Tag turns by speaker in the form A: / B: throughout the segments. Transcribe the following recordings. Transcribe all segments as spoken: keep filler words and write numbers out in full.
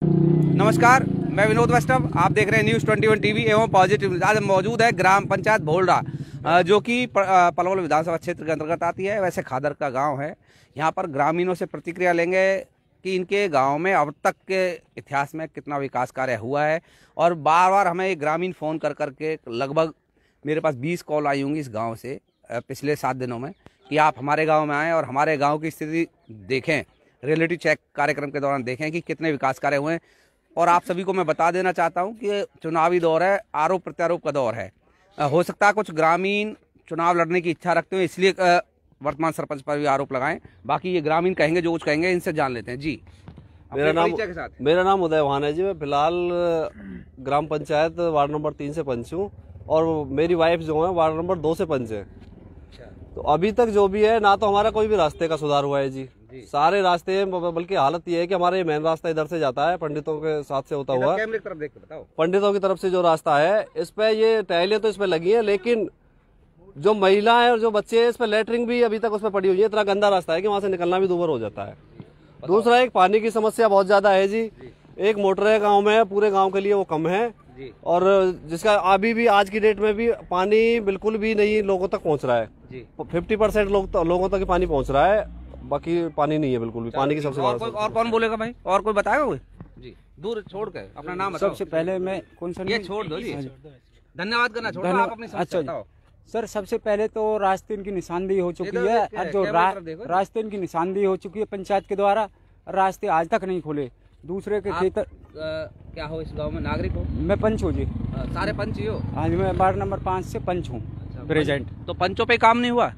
A: नमस्कार, मैं विनोद वैष्णव। आप देख रहे हैं न्यूज़ इक्कीस टीवी एवं पॉजिटिव। आज मौजूद है ग्राम पंचायत भोलडा, जो कि पलवल विधानसभा क्षेत्र के अंतर्गत आती है। वैसे खादर का गांव है। यहाँ पर ग्रामीणों से प्रतिक्रिया लेंगे कि इनके गांव में अब तक के इतिहास में कितना विकास कार्य हुआ है। और बार बार हमें एक ग्रामीण फ़ोन कर करके लगभग मेरे पास बीस कॉल आई होंगी इस गाँव से पिछले सात दिनों में कि आप हमारे गाँव में आएँ और हमारे गाँव की स्थिति देखें, रियलिटी चेक कार्यक्रम के दौरान देखें कि कितने विकास कार्य हुए हैं। और आप सभी को मैं बता देना चाहता हूं कि चुनावी दौर है, आरोप प्रत्यारोप का दौर है। हो सकता है कुछ ग्रामीण चुनाव लड़ने की इच्छा रखते हो, इसलिए वर्तमान सरपंच पर भी आरोप लगाएं। बाकी ये ग्रामीण कहेंगे जो कुछ कहेंगे, इनसे जान लेते हैं। जी,
B: मेरा नाम के साथ। मेरा नाम उदय वाहन है जी। मैं फिलहाल ग्राम पंचायत वार्ड नंबर तीन से पंच हूँ और मेरी वाइफ जो है वार्ड नंबर दो से पंच है। तो अभी तक जो भी है, ना तो हमारा कोई भी रास्ते का सुधार हुआ है जी, जी। सारे रास्ते, बल्कि हालत ये है कि हमारा ये मेन रास्ता इधर से जाता है, पंडितों के साथ से होता हुआ।
A: कैमरे की तरफ देख के बताओ।
B: पंडितों की तरफ से जो रास्ता है, इस पे ये टाइलें तो इस पे लगी है, लेकिन जो महिला है और जो बच्चे हैं, इस पे लेटरिंग भी अभी तक उस पर पड़ी हुई है। इतना गंदा रास्ता है कि वहाँ से निकलना भी दूभर हो जाता है। दूसरा, एक पानी की समस्या बहुत ज्यादा है जी। एक मोटर है गाँव में, पूरे गाँव के लिए वो कम है, और जिसका अभी भी आज की डेट में भी पानी बिल्कुल भी नहीं लोगों तक पहुंच रहा है। फिफ्टी परसेंट लोग तो, लोगों तक पानी पहुंच रहा है, बाकी पानी नहीं है बिल्कुल भी। पानी की सबसे
A: और, कोई, और कौन बोलेगा भाई? और कोई बताएगा कोई? जी, दूर छोड़ के अपना नाम बताओ।
C: सबसे पहले मैं कौन सा
A: ये छोड़ दो जी, धन्यवाद करना छोड़ दो, आप अपनी समस्या बताओ।
C: सर, सबसे पहले तो रास्ते इनकी निशानदेही हो चुकी है। अब जो रास्ते इनकी निशानदेही हो चुकी है पंचायत के द्वारा, रास्ते आज तक नहीं खोले। दूसरे के खेत
A: क्या हो इस गांव में? नागरिक हो?
C: मैं पंच हूँ जी।
A: आ, सारे पंच ही हो?
C: हाँ जी, मैं वार्ड नंबर पाँच से पंच हूँ प्रेजेंट।
A: तो पंचों पे काम नहीं हुआ?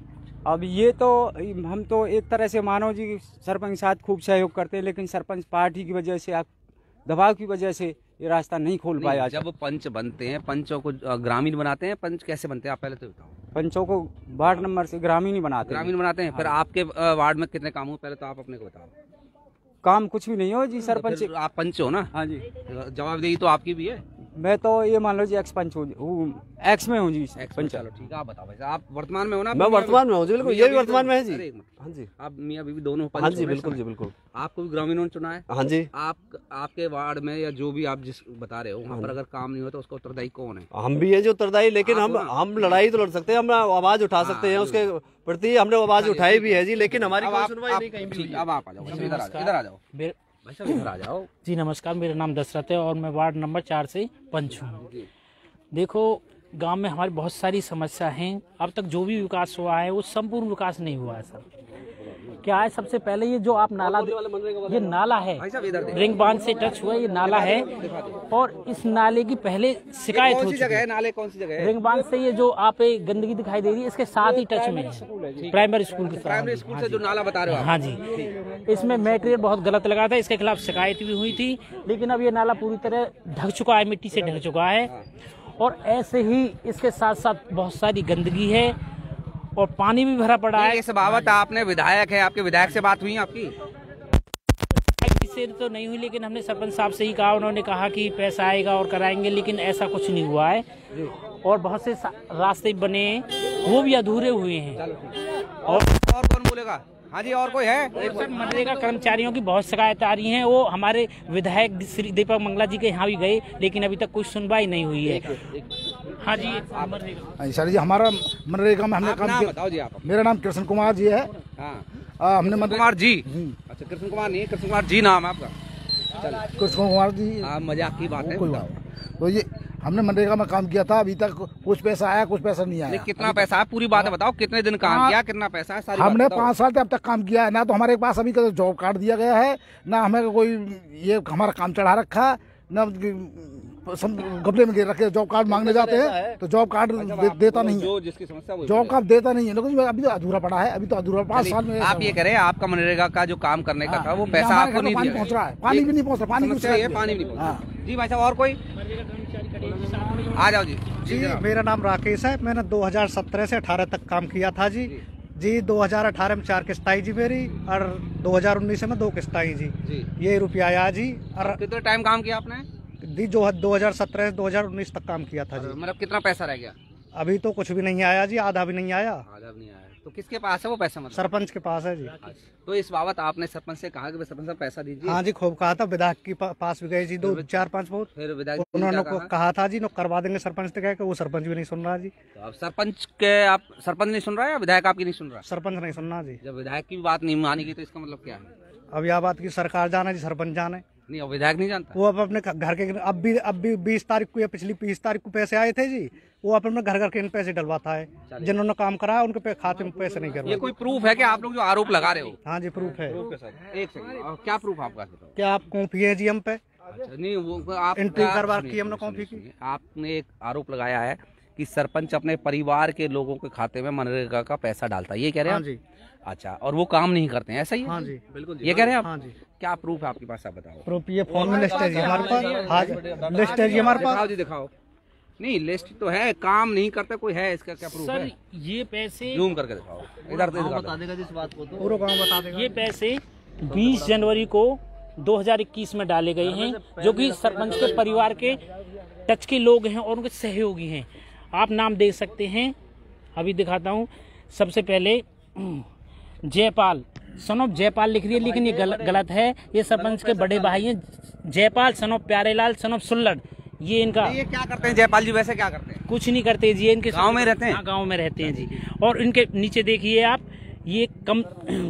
C: अब ये तो हम तो एक तरह से मानो जी सरपंच साथ खूब सहयोग करते हैं, लेकिन सरपंच पार्टी की वजह से, दबाव की वजह से ये रास्ता नहीं खोल पाया।
A: जब पंच बनते हैं, पंचों को ग्रामीण बनाते हैं। पंच कैसे बनते हैं आप पहले तो बताओ।
C: पंचों को वार्ड नंबर से ग्रामीण ही बनाते हैं।
A: ग्रामीण बनाते हैं। फिर आपके वार्ड में कितने काम हुए पहले तो आप अपने को बताओ।
C: काम कुछ भी नहीं हो जी सरपंच।
A: तो आप पंच हो ना?
C: हाँ जी।
A: जवाबदेही तो आपकी भी है।
C: मैं तो ये मान लो जी एक्स पंच हूँ, एक्स में हूँ जी।
A: पंच, चलो ठीक है। आप बताओ भाई, आप वर्तमान में हो ना?
B: मैं वर्तमान में हूँ जी, बिल्कुल। ये भी वर्तमान में है जी। हाँ जी,
A: आप मियाँ बीवी दोनों?
B: हाँ जी, बिल्कुल जी, बिल्कुल।
A: आपको भी ग्रामीणों ने चुना है?
B: हाँ जी।
A: आप आपके वार्ड में या जो भी आप जिस बता रहे हो वहाँ पर अगर काम नहीं हो तो उसका उत्तरदायी कौन है?
B: हम भी है जो उत्तरदायी, लेकिन हम हम लड़ाई तो लड़ सकते हैं, हम आवाज उठा सकते हैं उसके प्रति। हमने आवाज उठाई भी है जी, लेकिन हमारी सुनवाई नहीं कहीं भी।
A: अब आप आ जाओ, इधर आ जाओ, इधर आ जाओ
D: जी। नमस्कार, मेरा नाम दशरथ है और मैं वार्ड नंबर चार से पंच हूँ। देखो, गांव में हमारी बहुत सारी समस्या हैं। अब तक जो भी विकास हुआ है वो संपूर्ण विकास नहीं हुआ है सर। क्या है, सबसे पहले ये जो आप नाला, ये नाला है, रिंग बांध से टच हुआ ये नाला है, और इस नाले की पहले शिकायत हो चुकी है।
A: नाले कौन सी जगह है?
D: रिंग बांध से ये जो आप गंदगी दिखाई दे रही है, इसके साथ ही टच में है प्राइमरी स्कूल के।
A: प्राइमरी स्कूल से जो नाला बता रहे हो?
D: हाँ जी। इसमें मटेरियल बहुत गलत लगा था, इसके खिलाफ शिकायत भी हुई थी, लेकिन अब ये नाला पूरी तरह ढक चुका है, मिट्टी से ढक चुका है। और ऐसे ही इसके साथ साथ बहुत सारी गंदगी है और पानी भी भरा पड़ा है।
A: इस बाबत आपने विधायक है, आपके विधायक से बात हुई आपकी?
D: से तो नहीं हुई, लेकिन हमने सरपंच साहब से ही कहा, उन्होंने कहा कि पैसा आएगा और कराएंगे, लेकिन ऐसा कुछ नहीं हुआ है। और बहुत से रास्ते बने वो भी अधूरे हुए हैं।
A: और, और कौन बोलेगा? हाँ जी, और कोई है?
D: सर, मनरेगा कर्मचारियों की बहुत शिकायत आ रही हैं। वो हमारे विधायक श्री दीपक मंगला जी के यहाँ भी गए, लेकिन अभी तक कुछ सुनवाई नहीं हुई है। हाँ जी।
E: सर जी, हमारा मनरेगा में हमने काम किया।
A: बताओ जी आप।
E: मेरा नाम कृष्ण कुमार जी है।
A: हाँ, हमने कृष्ण कुमार जी। अच्छा, कृष्ण कुमार नहीं, कृष्ण कुमार जी नाम है आपका?
E: कृष्ण कुमार जी।
A: हाँ, मजाक की बात है।
E: कोई बात। तो ये हमने मनरेगा में काम किया था, अभी तक कुछ पैसा आया, कुछ पैसा नहीं आया।
A: कितना पैसा है? पूरी बात बताओ, कितने दिन काम किया, कितना पैसा है? सारी
E: हमने पाँच साल से अब तक काम किया है ना, तो हमारे पास अभी का जॉब कार्ड दिया गया है ना, हमें कोई ये हमारा काम चढ़ा रखा ना, गमले में रखे जॉब कार्ड मांगने जाते हैं तो जॉब कार्ड दे, देता नहीं है, जॉब कार्ड देता नहीं है, लेकिन अभी तो अधूरा पड़ा है। अभी तो अधूरा पाँच साल में।
A: आप ये करें, आपका मनरेगा का जो काम करने का था वो पैसा आपको नहीं
E: पहुँच रहा है, पानी भी नहीं पहुँच रहा, पानी
A: पानी भी नहीं। जी भाई साहब, और कोई? आ जाओ जी।
F: जी, मेरा नाम राकेश है। मैंने दो हज़ार सत्रह से अठारह तक काम किया था जी। जी, दो हज़ार अठारह में चार किस्त आई जी मेरी, और दो हज़ार उन्नीस में दो किस्त आई जी, जी। ये रुपया आया जी। और
A: कितना टाइम काम किया आपने?
F: जी, जो दो हज़ार सत्रह से दो हज़ार उन्नीस तक काम किया था जी।
A: मतलब कितना पैसा रह गया?
F: अभी तो कुछ भी नहीं आया जी, आधा भी नहीं आया।
A: आधा भी नहीं आया। तो किसके पास है वो पैसा? मतलब
F: सरपंच के पास है जी।
A: तो इस बाबत आपने सरपंच से कहा कि सरपंच साहब पैसा दीजिए?
F: हाँ जी, खूब कहा था, विधायक के पास भी गए जी, दो चार पाँच बहुत,
A: फिर विधायक
F: उन्होंने को कहा था जी नो करवा देंगे सरपंच से, कह वो सरपंच भी नहीं सुन रहा जी।
A: तो अब सरपंच के आप सरपंच नहीं सुन रहा है या विधायक आपकी नहीं सुन रहा?
F: सरपंच नहीं सुनना जी।
A: जब विधायक की बात नहीं मानेगी तो इसका मतलब क्या है?
F: अब यह बात की सरकार जाने जी, सरपंच जाने
A: नहीं, अब विधायक नहीं जानता।
F: वो अब अपने घर के, अब भी अब भी बीस तारीख को या पिछली बीस तारीख को पैसे आए थे जी, वो अपने घर घर के इन पैसे डलवाता है, जिन्होंने काम करा उनके खाते में पैसे नहीं करवाए।
A: ये कोई प्रूफ है कि आप लोग जो आरोप लगा रहे हो?
F: हाँ जी, प्रूफ है।
A: एक सेकंड, और क्या प्रूफ आपका?
F: क्या आप कॉपी है जी हम पे?
A: अच्छा, नहीं वो आप
F: एंट्री करवा की हमने कॉपी की।
A: आपने एक आरोप लगाया है कि सरपंच अपने परिवार के लोगों के खाते में मनरेगा का पैसा डालता है, ये कह रहे हैं?
F: हाँ जी।
A: अच्छा, और वो काम नहीं करते हैं, ऐसा ही है?
F: हाँ जी,
A: बिल्कुल, ये कह रहे हैं आप?
F: हाँ जी।
A: क्या प्रूफ है आपके पास, आप बताओ।
F: प्रूफ ये फॉर्म में लिस्ट है जी हमारे पास। हाँ जी, लिस्ट है जी हमारे पास।
A: दिखाओ जी, दिखाओ। नहीं, लिस्ट तो है, काम नहीं करते कोई है, इसका क्या प्रूफ
D: सर
A: है?
D: ये पैसे
A: जूम करके दिखाओ, इधर से
B: बता देगा जिस बात को, तो
F: पूरा गाँव बता देगा।
D: ये पैसे बीस जनवरी को दो हज़ार इक्कीस में डाले गए हैं, जो कि सरपंच के परिवार के टच के लोग हैं और उनके सहयोगी हैं। आप नाम देख सकते हैं, अभी दिखाता हूँ। सबसे पहले जयपाल, सन ऑफ जयपाल लिख रही है, लेकिन ये गल, गलत है। ये सरपंच के बड़े भाई हैं, Jaipal son of Pyarelal son of Sullad. ये इनका,
A: ये क्या करते हैं जयपाल जी? वैसे क्या करते हैं?
D: कुछ नहीं करते जी, इनके
A: गांव में रहते हैं?
D: हाँ, गांव में रहते हैं जी। और इनके नीचे देखिए आप, ये कम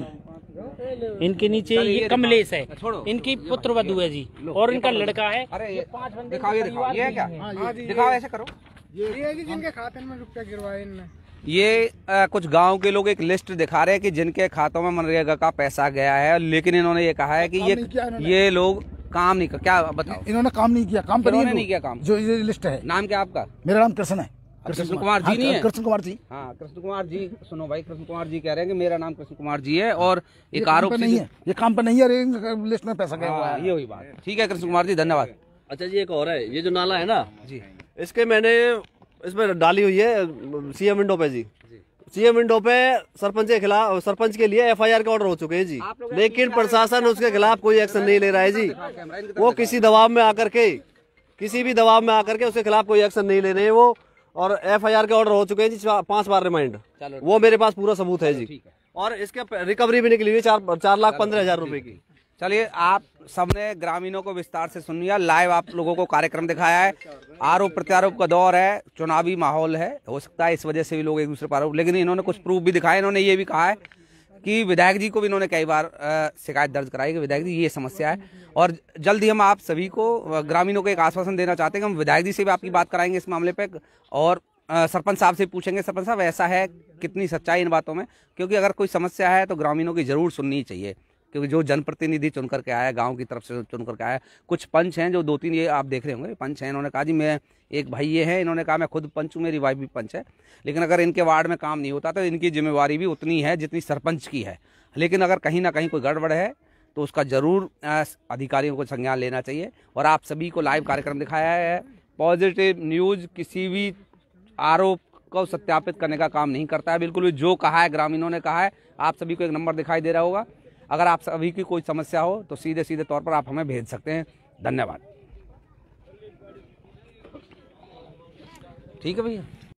D: इनके नीचे ये कमलेश है, इनकी पुत्र वधू है जी, और इनका लड़का है।
A: अरे ये दिखाओ, ये दिखाओ, ये है क्या? दिखाओ, ऐसे करो।
G: ये जिनके खाते में रुपया गिरवाए इनने।
A: ये आ, कुछ गांव के लोग एक लिस्ट दिखा रहे हैं कि जिनके खातों में मनरेगा का पैसा गया है, लेकिन इन्होंने ये कहा है कि ये ये लोग काम नहीं कर, क्या बताओ?
E: इन्होंने काम नहीं किया, काम पर
A: इन्होंने नहीं किया काम।
E: जो ये लिस्ट है।
A: नाम क्या आपका?
E: मेरा नाम कृष्ण है।
A: कृष्ण कुमार जी नहीं है?
E: कृष्ण कुमार जी।
A: हाँ, कृष्ण कुमार जी, सुनो भाई, कृष्ण कुमार जी कह रहे हैं कि मेरा नाम कृष्ण कुमार जी है और एक आरोप
E: नहीं है, ये काम पर नहीं है, लिस्ट में पैसा गया हुआ है।
A: ये हुई बात। ठीक है कृष्ण कुमार जी, धन्यवाद।
B: अच्छा जी, एक और है, ये जो नाला है ना
A: जी,
B: इसके मैंने इसमें डाली हुई है सीएम विंडो पे जी। सीएम विंडो पे सरपंच के खिलाफ, सरपंच के लिए एफआईआर के ऑर्डर हो चुके हैं जी, लेकिन प्रशासन उसके खिलाफ कोई एक्शन नहीं ले रहा है जी। वो किसी दबाव में आकर के, किसी भी दबाव में आकर के उसके खिलाफ कोई एक्शन नहीं ले रहे हैं वो, और एफआईआर के ऑर्डर हो चुके हैं जी, पांच बार रिमाइंड। वो मेरे पास पूरा सबूत है जी, और इसके रिकवरी भी निकली हुई चार चार लाख पंद्रह हजार रुपए की।
A: चलिए, आप सबने ग्रामीणों को विस्तार से सुन लिया, लाइव आप लोगों को कार्यक्रम दिखाया है। आरोप प्रत्यारोप का दौर है, चुनावी माहौल है, हो सकता है इस वजह से भी लोग एक दूसरे पर आरोप, लेकिन इन्होंने कुछ प्रूफ भी दिखाए। इन्होंने ये भी कहा है कि विधायक जी को भी इन्होंने कई बार शिकायत दर्ज कराई कि विधायक जी ये समस्या है, और जल्द ही हम आप सभी को, ग्रामीणों को एक आश्वासन देना चाहते हैं कि हम विधायक जी से भी आपकी बात कराएंगे इस मामले पे, और सरपंच साहब से पूछेंगे, सरपंच साहब ऐसा है, कितनी सच्चाई इन बातों में, क्योंकि अगर कोई समस्या है तो ग्रामीणों की जरूर सुननी चाहिए, क्योंकि जो जनप्रतिनिधि चुन करके आया, गांव की तरफ से चुन करके आया। कुछ पंच हैं जो दो तीन, ये आप देख रहे होंगे, पंच हैं, इन्होंने कहा जी मैं, एक भाई ये है, इन्होंने कहा मैं खुद पंच हूँ, मेरी वाइफ भी पंच है, लेकिन अगर इनके वार्ड में काम नहीं होता तो इनकी जिम्मेवारी भी उतनी है जितनी सरपंच की है, लेकिन अगर कहीं ना कहीं कोई गड़बड़ है तो उसका जरूर अधिकारियों को संज्ञान लेना चाहिए। और आप सभी को लाइव कार्यक्रम दिखाया है। पॉजिटिव न्यूज़ किसी भी आरोप को सत्यापित करने का काम नहीं करता है, बिल्कुल भी जो कहा है ग्रामीणों ने कहा है। आप सभी को एक नंबर दिखाई दे रहा होगा, अगर आप सभी की कोई समस्या हो तो सीधे सीधे तौर पर आप हमें भेज सकते हैं। धन्यवाद। ठीक है भैया।